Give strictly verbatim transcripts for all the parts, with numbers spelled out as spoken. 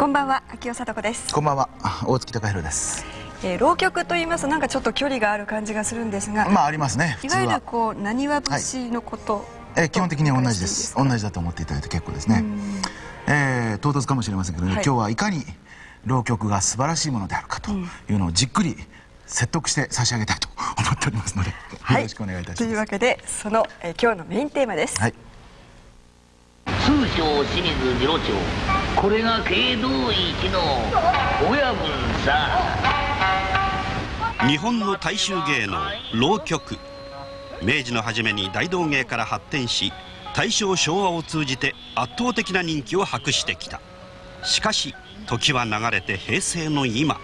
こんばんは、秋尾聡子です。 こんばんは、大月隆弘です。 えー、浪曲と言いますとなんかちょっと距離がある感じがするんですが、 まあありますね。 いわゆるこう浪花節のこと、はい、 えー、基本的に同じです。同じだと思っていただいて結構ですね。えー、唐突かもしれませんけどね、はい、今日はいかに浪曲が素晴らしいものであるかというのをじっくり説得して差し上げたいと思っておりますので、はい、よろしくお願いいたします。 というわけでその、えー、今日のメインテーマです。はい、 通称清水次郎長、これが慶道一の親分さ。 日本の大衆芸能浪曲、明治の初めに大道芸から発展し、大正昭和を通じて圧倒的な人気を博してきた。しかし時は流れて平成の今、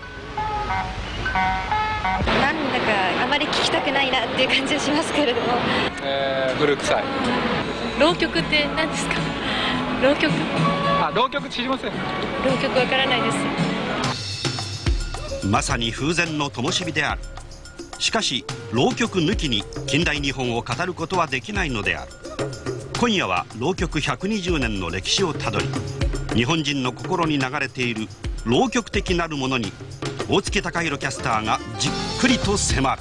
なんだかあまり聞きたくないなっていう感じはしますけれども、 えー、古臭い。 浪曲って何ですか？浪曲、 あ、浪曲知りません。 浪曲わからないです。 まさに風前の灯火である。しかし浪曲抜きに近代日本を語ることはできないのである。今夜は浪曲ひゃくにじゅうねんの歴史をたどり、日本人の心に流れている浪曲的なるものに大月隆弘キャスターがじっくりと迫る。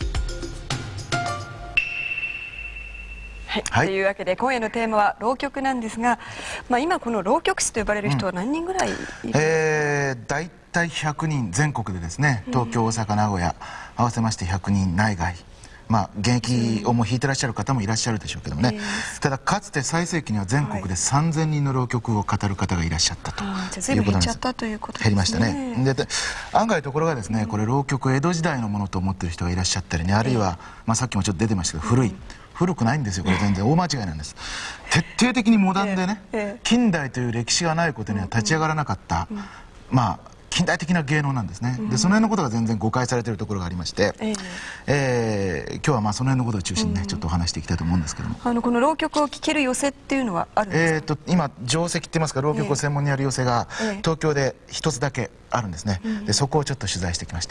はい、はい、というわけで今夜のテーマは浪曲なんですが、まあ、今この浪曲師と呼ばれる人は何人ぐらいいるんですか？ えー、大体ひゃくにん、全国でですね、東京、大阪、名古屋合わせましてひゃくにん内外、まあ、現役をも弾いてらっしゃる方もいらっしゃるでしょうけどもね、ただかつて最盛期には全国でさんぜんにんの浪曲を語る方がいらっしゃったということなんです。減りましたね。で案外ところがですね、これ浪曲江戸時代のものと思ってる人がいらっしゃったりね、あるいは、まあ、さっきもちょっと出てましたけど古い、古くないんですよ。これ全然大間違いなんです。徹底的にモダンでね、近代という歴史がないことには立ち上がらなかった、まあ近代的な芸能なんですね。でその辺のことが全然誤解されているところがありまして、えーえー、今日はまあその辺のことを中心にね、ちょっとお話していきたいと思うんですけども、 あのこの浪曲を聴ける寄席っていうのはあるんですか？ えーと今定石って言いますか、浪曲を専門にやる寄席が東京で一つだけあるんですね。でそこをちょっと取材してきました。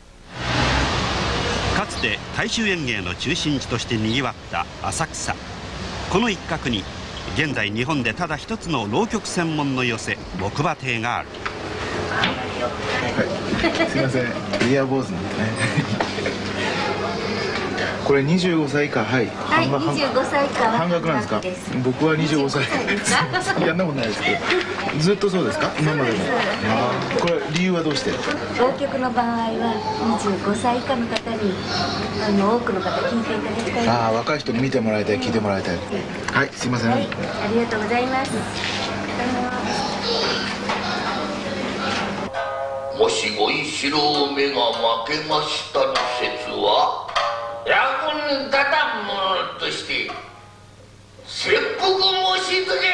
かつて大衆演芸の中心地としてにぎわった浅草。この一角に現在日本でただ一つの浪曲専門の寄席木馬亭がある。 はい、すいません、イヤー坊主なんでねこれにじゅうごさい以下、はい、 はい、にじゅうごさい以下は半額なんですか？僕はにじゅうごさいやんなことないですけど、ずっとそうですか？今までも。あ、これ理由はどうして？ 浪曲の場合はにじゅうごさい以下の方にあの多くの方聞いていただきたい。 ああ、若い人に見てもらいたい、聞いてもらいたい。はい、すいません。はい、 ありがとうございます。 もしご一郎目が負けましたる説は役に立たんものとして切腹申し付け。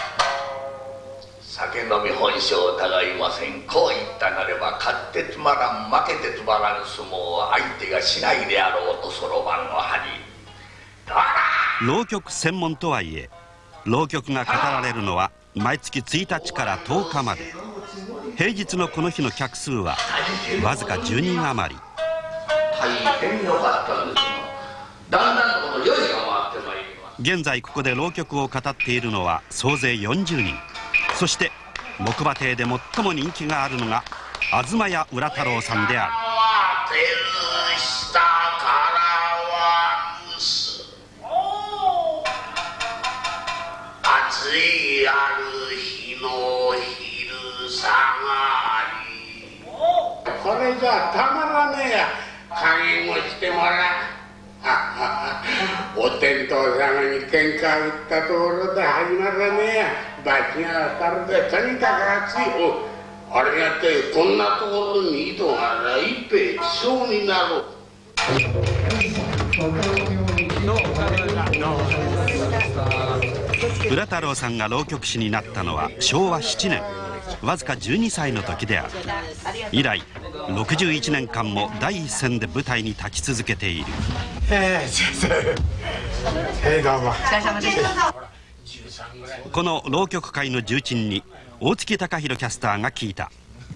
酒飲み本性を疑いません。こう言ったなれば勝ってつまらん負けてつまらぬ相撲を相手がしないであろうとそろばんの恥だら。 浪曲専門とはいえ、浪曲が語られるのは毎月ついたちからとおかまで。平日のこの日の客数はわずかじゅうにん余り。 大変良かったんですが、だんだんこの酔いが回ってまいります。 現在ここで浪曲を語っているのは総勢よんじゅうにん。そして木馬亭で最も人気があるのが東屋浦太郎さんである。 暑いある日の昼下がり、これじゃたまらねえや。加減をしてもらう。お天道様に喧嘩売ったところで始まらねえや。罰が当たるでとにかく暑い。おありがてえ、こんなところに井戸があら一平地層になろう。 浦太郎さんが浪曲師になったのはしょうわしちねん、わずかじゅうにさいの時である。以来ろくじゅういちねんかんも第一線で舞台に立ち続けている。 えー、先生、えー、どうもお疲れ様でした。 この浪曲界の重鎮に大月隆弘キャスターが聞いた。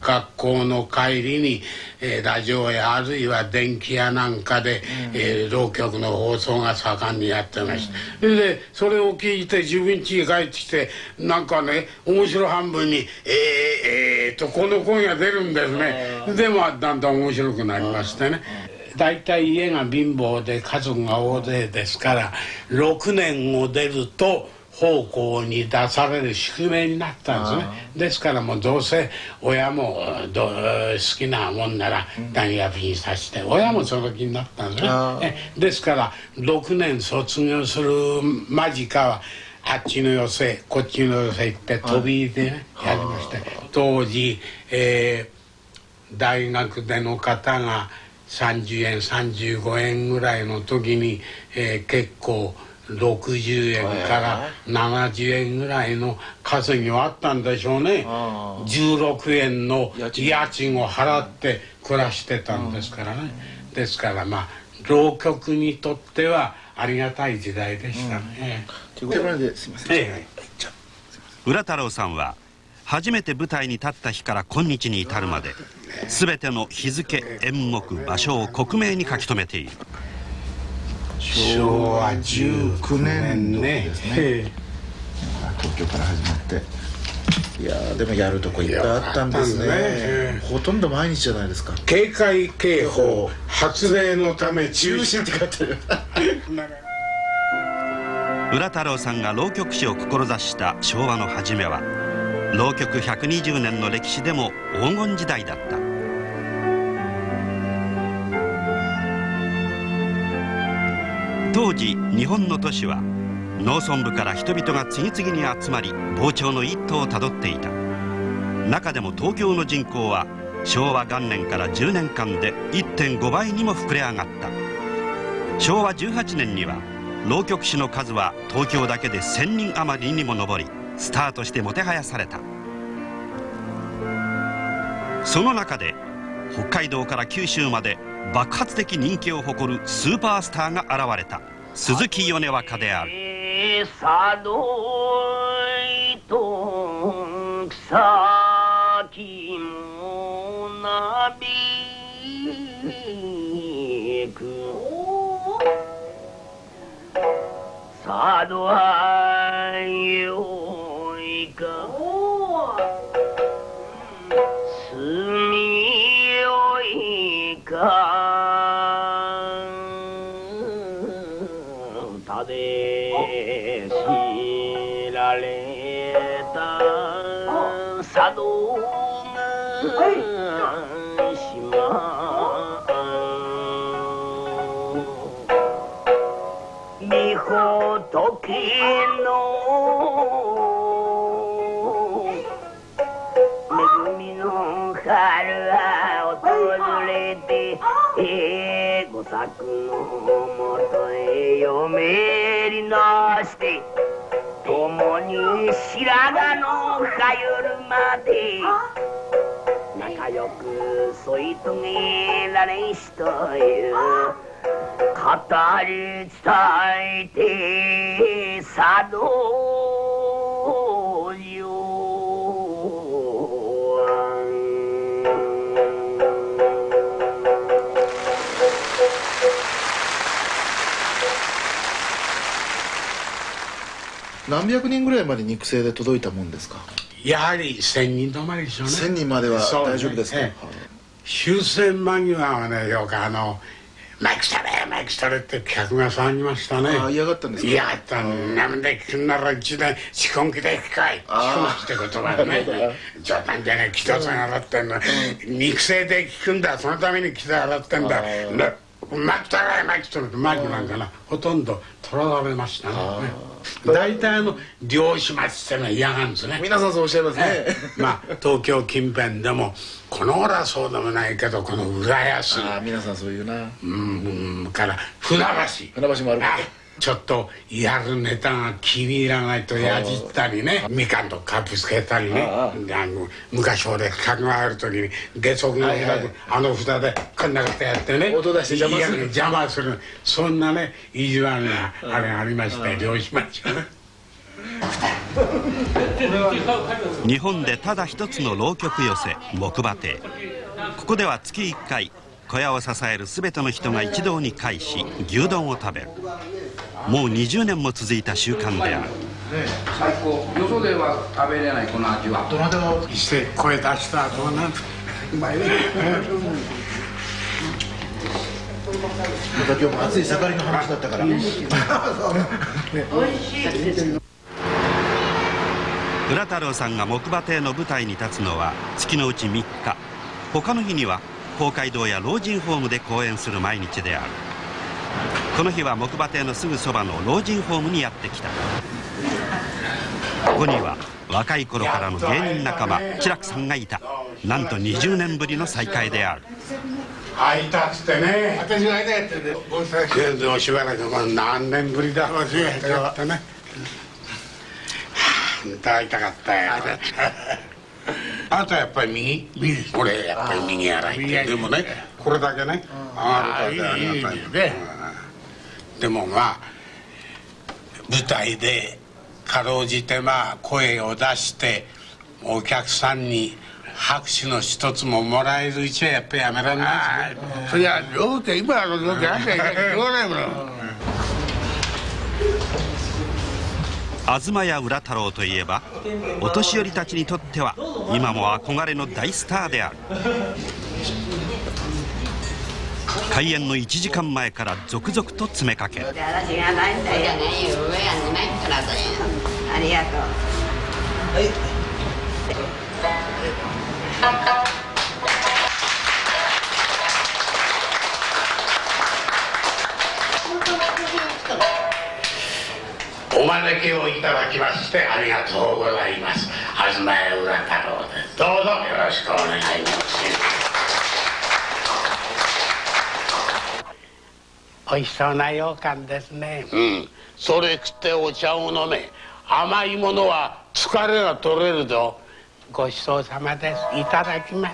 学校の帰りに、えー、ラジオやあるいは電気屋なんかで、うんえー、浪曲の放送が盛んにやってました、うん、でそれを聞いて自分家に帰ってきてなんかね面白半分に「えー、えー」とこの声が出るんですね。でまあだんだん面白くなりましてね。大体家が貧乏で家族が大勢ですからろくねんを出ると奉公に出される宿命になったんですね。ですからもうどうせ親もど好きなもんなら大学にさせて、うん、親もその気になったんですね。ですからろくねん卒業する間近はあっちの寄せこっちの寄せ行って飛び入りでねやりまして、当時、えー、大学での方がさんじゅうえんさんじゅうごえんぐらいの時に、えー、結構ろくじゅうえんからななじゅうえんぐらいの稼ぎはあったんでしょうね。じゅうろくえんの家賃を払って暮らしてたんですからね。ですからまあ浪曲にとってはありがたい時代でしたね。 ということですいません、ええ、 浦太郎さんは初めて舞台に立った日から今日に至るまで全ての日付演目場所を克明に書き留めている。 しょうわじゅうきゅうねんですね。 東京から始まって、いやでもやるとこいっぱいあったんですね。ほとんど毎日じゃないですか。 警戒警報発令のため中止って書いてある。 浦太郎さんが浪曲師を志した昭和の初めは浪曲ひゃくにじゅうねんの歴史でも黄金時代だった。当時日本の都市は農村部から人々が次々に集まり膨張の一途をたどっていた。中でも東京の人口は昭和元年からじゅうねんかんで いってんご 倍にも膨れ上がった。昭和じゅうはちねんには浪曲師の数は東京だけでせんにん余りにも上りスタートしてもてはやされた。その中で北海道から九州まで爆発的人気を誇るスーパースターが現れた。鈴木米若である。 佐渡と草木もなびく佐渡はよいか住みよいかたで知られた佐渡島みほとけの恵みの春は訪れて、えー、ご作のもとへ嫁入りなして共に白髪のはゆるまで仲良く添い遂げられんしという語り伝えて佐渡よ何百人ぐらいまで肉声で届いたもんですか。 やはり千人止まりでしょうね。 千人までは大丈夫ですか。ね、 終戦間際はねよくあのマイク取れマイク取れって客が騒ぎましたね。 ああ嫌がったんですか。 嫌がったんなんで聞くんなら一台仕込みで聞かい仕込みって言葉でね冗談じゃねえ来たさん払ってんの、うん、肉声で聞くんだそのために来て払ってんだマイク取れマイク取れってマイクなんかなほとんど取られましたね。大体あの漁師町ってのは嫌がるんですね。 皆さんそうおっしゃいますね。 まあ東京近辺でもこの頃はそうでもないけどこの浦安あ皆さんそういうなうんから船橋船橋もあるかちょっとやるネタが気に入らないとやじったりねみかんとかぶつけたりねあの昔俺客がある時に下足の開くあの札でこんなことやってね音出して邪魔する邪魔するそんなね意地悪なあれがありまして漁師町がね。 日本でただ一つの浪曲寄せ木馬亭。ここでは月いっかい小屋を支える全ての人が一堂に会し牛丼を食べる。もうにじゅうねんも続いた習慣である。 最高。よそでは食べれないこの味は。 どなたがして声出した後なんてうまいね。 また今日も熱い盛りの話だったから。おいしい。 浦太郎さんが木馬亭の舞台に立つのは月のうちみっか。他の日には公会堂や老人ホームで公演する毎日である。この日は木馬亭のすぐそばの老人ホームにやってきた。ここには若い頃からの芸人仲間志らくさんがいた。なんとにじゅうねんぶりの再会である。 会いたくてね。私が会いたいってね。でもしばらく何年ぶりだろうし会いたかったね。会いたかったよ。あなたやっぱり右？右です。俺やっぱり右やらいって。でもね、これだけね。ああ、いいね。でもまあ舞台でかろうじてまあ声を出してお客さんに拍手の一つももらえるうちはやっぱりやめられないですね。そりゃ両手今の両手あんたいないしょうがないもの。 東屋浦太郎といえばお年寄りたちにとっては今も憧れの大スターである。開演のいちじかんまえから続々と詰めかける。 私がないんだよ。ありがとう。 お招きをいただきましてありがとうございます。東屋浦太郎です。どうぞよろしくお願い申します。おいしそうな羊羹ですね。うん、それ食ってお茶を飲め。甘いものは疲れが取れるぞ。ごちそうさまです。いただきます。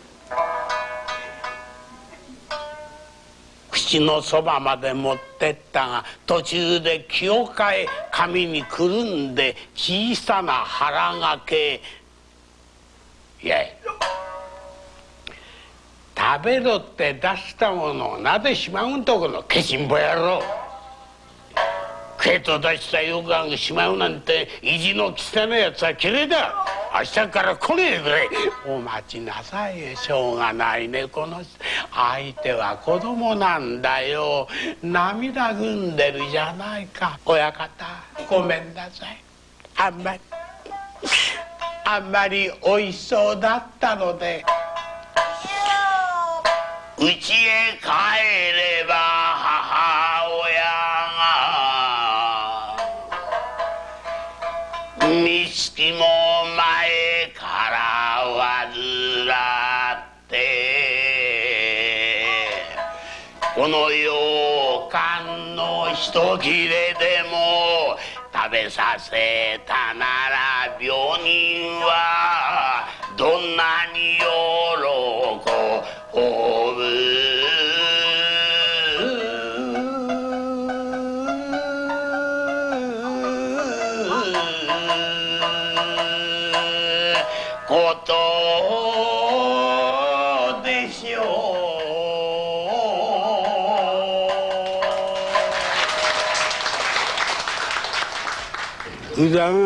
口のそばまで持ってったが途中で気を変え紙にくるんで小さな腹がけ。いや食べろって出したものをなでしまうんとこのけちんぼ野郎。食えと出した羊羹がしまうなんて意地の汚いやつはきれいだ。明日から来ねえぐらいお待ちなさい。しょうがないね。この相手は子供なんだよ。涙ぐんでるじゃないか。親方ごめんなさい。あんまりあんまりおいしそうだったので家へ帰れば母親が三月も前から患ってこの羊羹の一切れでも食べさせたなら病人はどんなに喜ぶ。ことでしょう。宇田川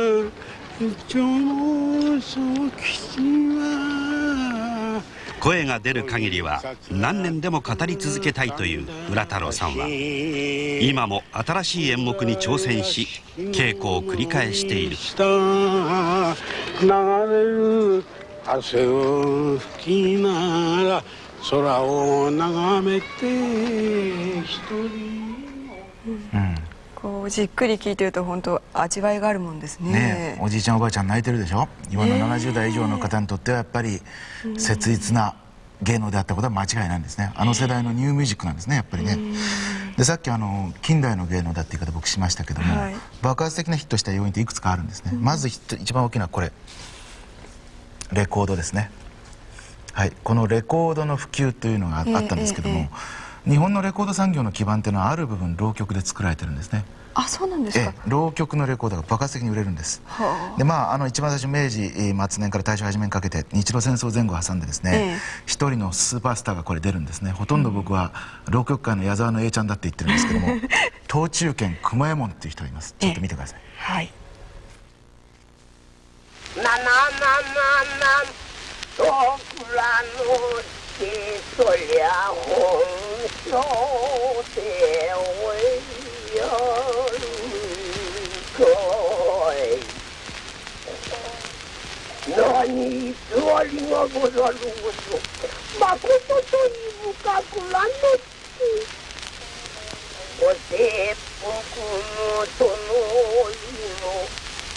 長宗吉は声が出る限りは何年でも語り続けたいという浦太郎さんは今も新しい演目に挑戦し稽古を繰り返している。 流れる汗を拭きながら空を眺めて一人。 うんこうじっくり聞いてると本当味わいがあるもんですね。 ねえおじいちゃんおばあちゃん泣いてるでしょ。今のななじゅう代以上の方にとってはやっぱり切実な芸能であったことは間違いないんですね。あの世代のニューミュージックなんですねやっぱりね。でさっきあの近代の芸能だって言い方僕しましたけども、はい、爆発的なヒットした要因っていくつかあるんですね。まず一番大きなこれレコードですね。はい、このレコードの普及というのがあったんですけども、日本のレコード産業の基盤というのはある部分浪曲で作られてるんですね。 あ、そうなんですか。 ええ、浪曲のレコードが爆発的に売れるんです。で、まああの一番最初明治末年から大正初めにかけて日露戦争前後を挟んでですね、一、ええ、人のスーパースターがこれ出るんですね。ほとんど僕は浪曲界の矢沢の A ちゃんだって言ってるんですけども東中堅熊右衛門っていう人がいます。ちょっと見てください。 はい。 なななななとくらのしそりゃ本性でおいやるかい。何偽りがござるごとまこととに深くらのちお切腹のその色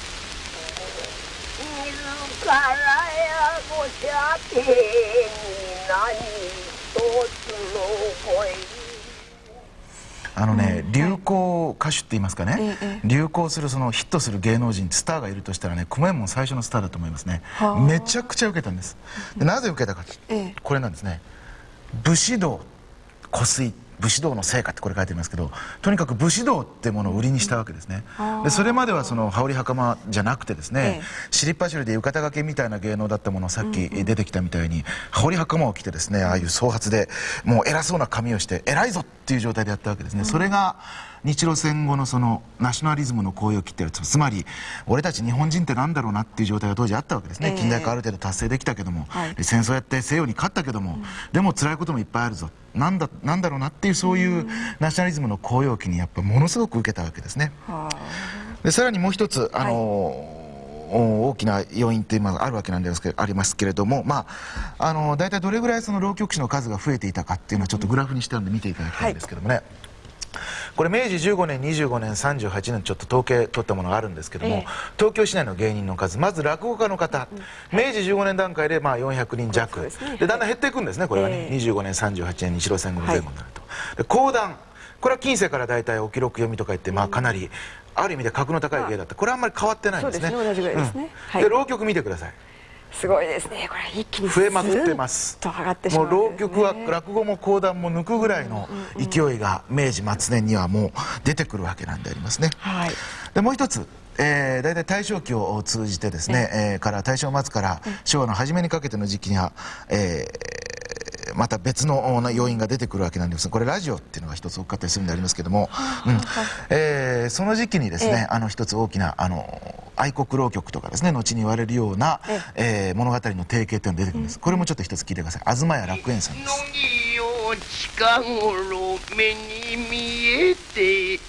自らやご射程に何一つの声。 あのね、流行歌手って言いますかね、ええ、流行するそのヒットする芸能人スターがいるとしたらね、熊右衛門最初のスターだと思いますね。めちゃくちゃ受けたんです。でなぜ受けたか、ええ、これなんですね。武士道湖水武士道の成果ってこれ書いてありますけど、とにかく武士道ってものを売りにしたわけですね。でそれまではその羽織袴じゃなくてですね、尻っ走りで浴衣掛けみたいな芸能だったものをさっき出てきたみたいに羽織袴を着てですね、ああいう総髪でもう偉そうな髪をして偉いぞっていう状態でやったわけですね。それが日露戦後のそのナショナリズムの高揚を切ってる、つまり俺たち日本人ってなんだろうなっていう状態が当時あったわけですね。近代化ある程度達成できたけども、戦争やって西洋に勝ったけども、でも辛いこともいっぱいあるぞ、なんだなんだろうなっていう、そういうナショナリズムの高揚期にやっぱものすごく受けたわけですね。でさらにもう一つあの大きな要因っていうのがあるわけなんですけどありますけれども、まああの大体どれぐらいその浪曲師の数が増えていたかっていうのはちょっとグラフにしてあるんで見ていただきたいんですけどもね。これ明治じゅうごねん、にじゅうごねん、さんじゅうはちねんちょっと統計取ったものがあるんですけども、ええ、東京市内の芸人の数、まず落語家の方、うん、明治じゅうごねん段階でまあよんひゃくにん弱で、ね、でだんだん減っていくんですね、これはね、え、にじゅうごねん、さんじゅうはちねん日露戦後の前後になると、はい、で講談、これは近世から大体お記録読みとか言って、まあ、かなりある意味で格の高い芸だった、これはあんまり変わってないんですね。 そうですね、同じぐらいですね。 うん、で浪曲見てください。 すごいですね、これ一気に増えまくってます。もう浪曲は落語も講談も抜くぐらいの勢いが明治末年にはもう出てくるわけなんでありますね。はい、でもう一つ、えー、大体大正期を通じてですね、えー、から大正末から昭和の初めにかけての時期には、えーまた別の要因が出てくるわけなんですが、これラジオっていうのが一つ大きかったりするんでありますけども、うん、えー、その時期にですね、えー、あの一つ大きなあの愛国浪曲とかですね、後に言われるような、ええー、物語の定型っていうのが出てくるんです。これもちょっと一つ聞いてください。東屋楽園さんです。 近頃目に見えて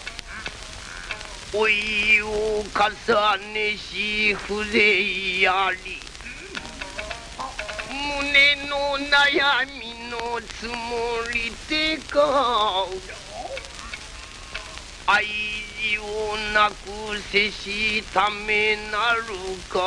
老いを重ねし風情あり胸の悩みのつもりてか愛知をなくせしためなるか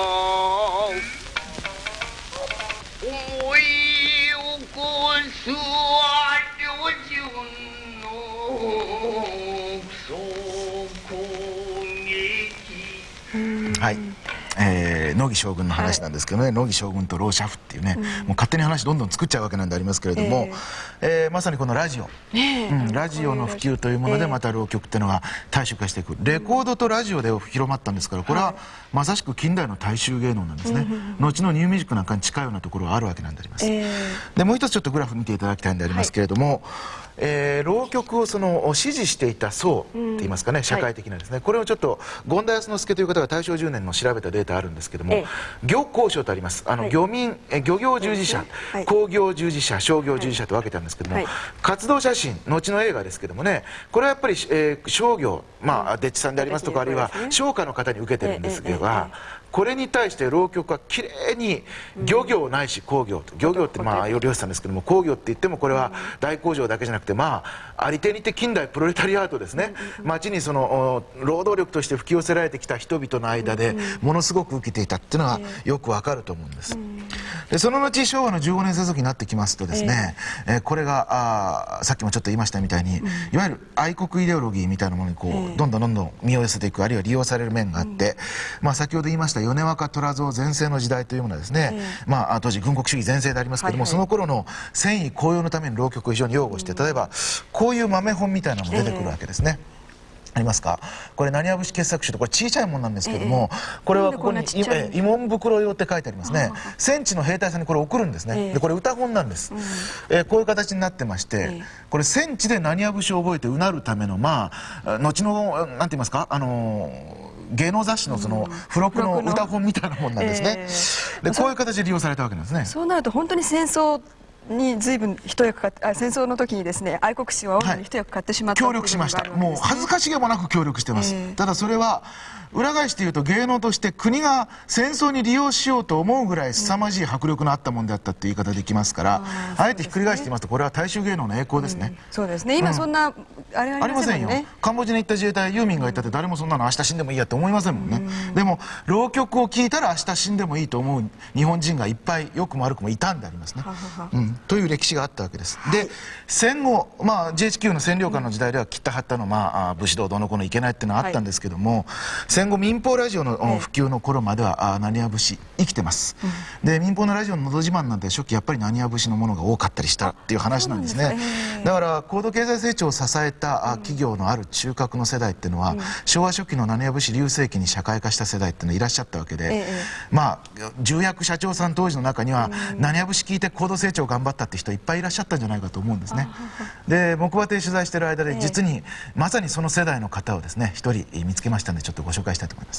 思い起こすは旅順の総攻撃。 はい、えー、乃木将軍の話なんですけどね、はい、乃木将軍と老車夫っていうね、うん、もう勝手に話どんどん作っちゃうわけなんでありますけれども、えーえー、まさにこのラジオ、ねうん、ラジオの普及というものでまた浪曲っていうのが大衆化していく、レコードとラジオで広まったんですから、これはまさしく近代の大衆芸能なんですね、うん、後のニューミュージックなんかに近いようなところがあるわけなんであります、えー、でもう一つちょっとグラフ見ていただきたいんでありますけれども、はいえー、浪曲をその支持していた層って言いますかね、社会的なですね、はい、これをちょっと権田康之助という方が大正じゅうねんの調べたデータあるんですけども、ええ、漁工省とあります、あの、はい、漁民え漁業従事者、はい、工業従事者、商業従事者と分けてあるんですけども、はい、活動写真後の映画ですけどもね、これはやっぱり、えー、商業、まあ丁稚さんでありますとか、あるいは商家の方に受けてるんですが、これに対して浪曲はきれいに漁業ないし工業と、漁業ってまあ漁師さんですけども、工業って言ってもこれは大工場だけじゃなくて、まああり手にて近代プロレタリアートですね、町にその労働力として吹き寄せられてきた人々の間でものすごく受けていたっていうのがよくわかると思うんです。でその後昭和のじゅうごねん世俗になってきますとですね、えー、これがあさっきもちょっと言いましたみたいに、いわゆる愛国イデオロギーみたいなものにこうどんどんどんどん身を寄せていく、あるいは利用される面があって、まあ先ほど言いました米若虎造全盛の時代というものはですね、まあ当時軍国主義全盛でありますけども、その頃の戦意高揚のために浪曲を非常に擁護して、例えばこういう豆本みたいなのも出てくるわけですね。 ありますか。これ浪花節傑作集と、これ小さいもんなんですけども、これはここに慰問袋用って書いてありますね。戦地の兵隊さんにこれ送るんですね。でこれ歌本なんです、えこういう形になってまして、これ戦地で浪花節を覚えてうなるための、まあ後のなんて言いますか、あの芸能雑誌のその付録の歌本みたいなもんなんですね。でこういう形で利用されたわけなんですね。 そうなると本当に戦争に随分一役買って、あ、戦争の時にですね、愛国心を煽るのに一役買ってしまった、 協力しました。もう恥ずかしげもなく協力してます、えー、ただそれは裏返して言うと芸能として国が戦争に利用しようと思うぐらい凄まじい迫力のあったもんであったって言い方できますから、あえてひっくり返して言いますとこれは大衆芸能の栄光ですね、 うん、そうですね。今そんな、うん、あれありませんよね。 カンボジアに行った自衛隊ユーミンが言ったって誰もそんなの明日死んでもいいやって思いませんもんね、うん、でも浪曲を聴いたら明日死んでもいいと思う日本人がいっぱい良くも悪くもいたんでありますね、うん、という歴史があったわけです。で戦後、まあ、ジェイエイチキュー の占領下の時代では切った張ったの、まあ、武士道どうのこうのいけないっていうのはあったんですけども、はい、戦後民放ラジオの普及の頃までは浪花節生きてます、うん、で民放のラジオののど自慢なんて初期やっぱり浪花節のものが多かったりしたっていう話なんですね。だから高度経済成長を支えた企業のある中核の世代っていうのは、うん、昭和初期の浪花節隆盛期に社会化した世代っていうのはいらっしゃったわけで、ええ、まあ重役社長さん当時の中には、うん、浪花節聞いて高度成長頑張ったって人いっぱいいらっしゃったんじゃないかと思うんですね。で木馬亭取材している間で実に、ええ、まさにその世代の方をですね一人見つけましたのでちょっとご紹介したいと思います。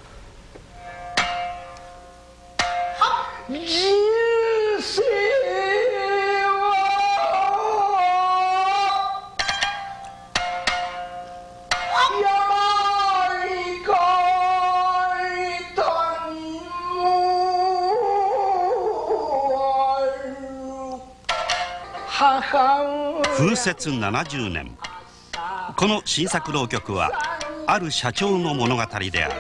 人生は山に書いたにもある母風雪ななじゅうねん、この新作浪曲はある社長の物語である。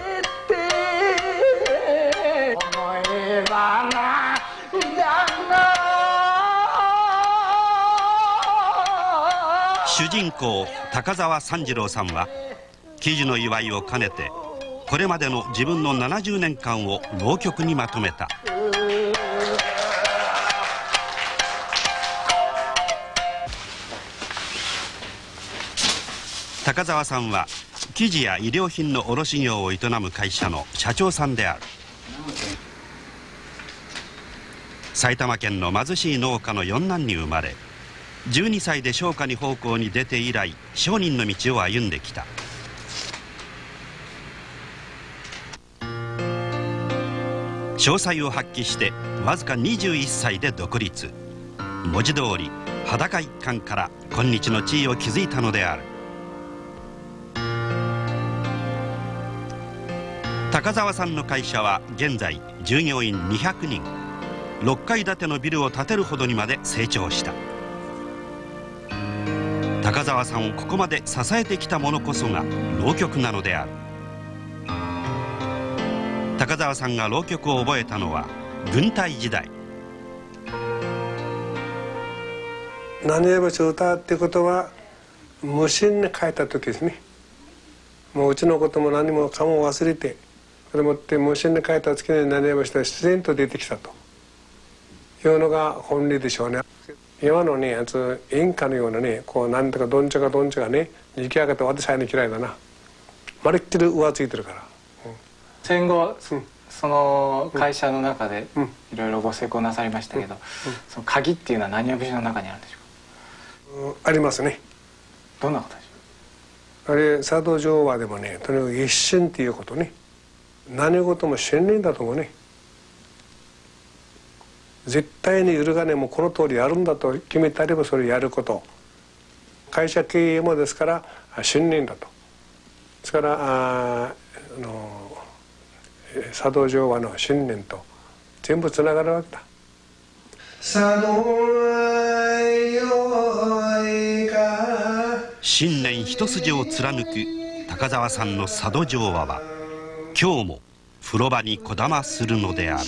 主人公高沢三次郎さんは喜寿の祝いを兼ねてこれまでの自分のななじゅうねんかんを浪曲にまとめた。高沢さんは生地や衣料品の卸業を営む会社の社長さんである。埼玉県の貧しい農家の四男に生まれ、じゅうにさいで商家に奉公に出て以来商人の道を歩んできた。商才を発揮してわずかにじゅういっさいで独立。文字通り裸一貫から今日の地位を築いたのである。高沢さんの会社は現在従業員にひゃくにん、ろっかい建てのビルを建てるほどにまで成長した。高沢さんをここまで支えてきたものこそが浪曲なのである。高沢さんが浪曲を覚えたのは軍隊時代。 浪花節を歌うっていうことは無心に書いた時ですね。もううちのことも何もかも忘れて、それもって無心に書いた月に浪花節が自然と出てきたというのが本理でしょうね。今のねやつ演歌のようなね、こうなんとかどんちゃかどんちゃかね行き上がって私はね嫌いだな。まるっきり浮ついてるから、 うん、戦後、うん、その会社の中でいろいろご成功なさりましたけど、うんうん、その鍵っていうのは浪花節の中にあるんでしょうか。 うん、ありますね。 どんなことでしょう。あれ佐渡情話でもね、とにかく一心っていうことね、何事も信念だと思うね。絶対に揺るがね、もうこの通りやるんだと決めてあればそれをやること。会社経営もですから信念だと。ですからああの佐渡情話の信念と全部つながるわけだ。 信念一筋を貫く高沢さんの佐渡情話は今日も風呂場にこだまするのである。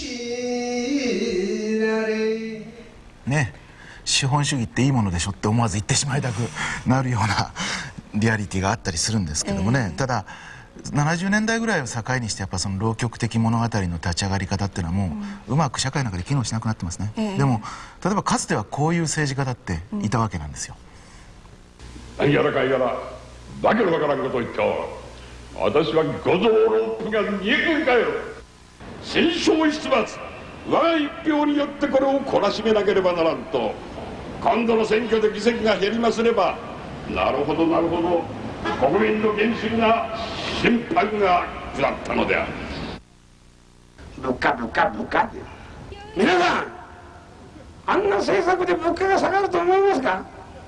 ね、資本主義っていいものでしょって思わず言ってしまいたくなるようなリアリティがあったりするんですけどもね、えー、ただななじゅうねんだいぐらいを境にしてやっぱその浪曲的物語の立ち上がり方っていうのはもううまく社会の中で機能しなくなってますね、えー、でも例えばかつてはこういう政治家だっていたわけなんですよ。 やらかいやらわけのわからんことを言った私は五臓六腑が煮えくり返る。戦勝一罰、我が一票によってこれを懲らしめなければならんと。今度の選挙で議席が減りますれば、なるほどなるほど、国民の厳粛な審判が下ったのである。 物価物価物価って、皆さんあんな政策で物価が下がると思いますか？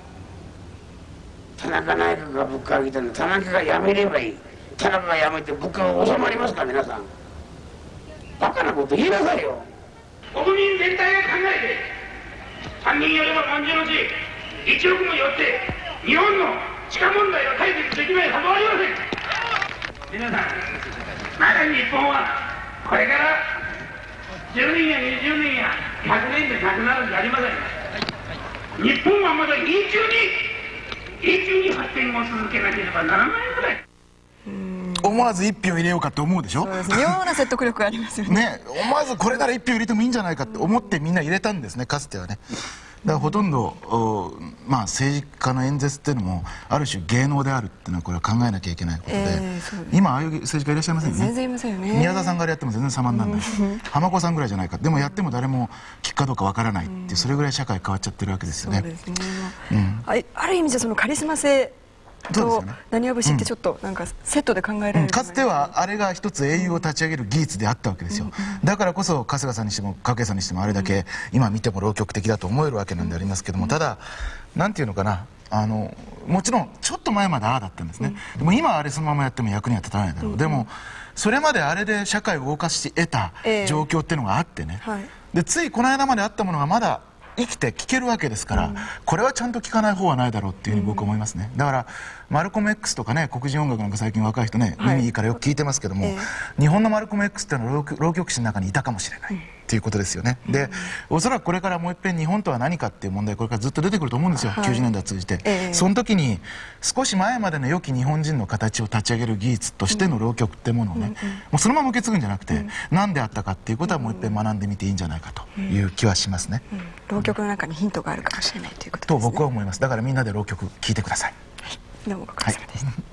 田中内閣が物価を上げたのに田中がやめればいい。田中がやめて物価が収まりますか？皆さんバカなこと言いなさいよ。国民全体が考えてさんにんよればまんじゅうのうちいちおくもよって日本の地価問題が解決できないはずはありません。皆さんまだ日本はこれからじゅうねんやにじゅうねんやひゃくねんでなくなるんじゃありません。日本はまだ永久に永久に発展を続けなければならないぐらい。 思わず一票入れようかって思うでしょ。 そうです、妙な説得力がありますよね。 ね、思わずこれなら一票入れてもいいんじゃないかって思ってみんな入れたんですね、かつてはね。だからほとんど、まあ、政治家の演説っていうのもある種芸能であるっていうのはこれは考えなきゃいけないことで、えー、今ああいう政治家いらっしゃいませんよね。 全然いませんよね。 宮田さんからやっても全然様にならない浜子さんぐらいじゃないか。でもやっても誰も聞くかどうかわからないっていう、それぐらい社会変わっちゃってるわけですよね。 そうですね、うん、あ, ある意味じゃそのカリスマ性と浪花節ってちょっとなんかセットで考えられる、うん、 かつてはあれが一つ英雄を立ち上げる技術であったわけですよ。だからこそ春日さんにしても筧さんにしてもあれだけ今見ても浪曲的だと思えるわけなんでありますけども、ただなんていうのかな、あのもちろんちょっと前までああだったんですね、うん、でも今あれそのままやっても役には立たないだろう、うん、でもそれまであれで社会を動かして得た状況っていうのがあってね、えーはい、でついこの間まであったものがまだ生きて聞けるわけですから、うん、これはちゃんと聞かない方はないだろうっていうふうに僕は思いますね。だからマルコム X とかね、黒人音楽なんか最近若い人ね、はい、耳いいからよく聞いてますけども、えー、日本のマルコム X っていうのは浪曲師の中にいたかもしれない、うん、っていうことですよね。で、おそらくこれからもう一遍日本とは何かっていう問題これからずっと出てくると思うんですよ、はい、きゅうじゅうねんだい通じて、えー、その時に少し前までの良き日本人の形を立ち上げる技術としての浪曲ってものをね、うん、もうそのまま受け継ぐんじゃなくて、うん、何であったかっていうことはもう一遍学んでみていいんじゃないかという気はしますね、うんうん、 浪曲の中にヒントがあるかもしれないということですね。 と僕は思います。だからみんなで浪曲聴いてください。 はい、どうもご苦労様でした。はい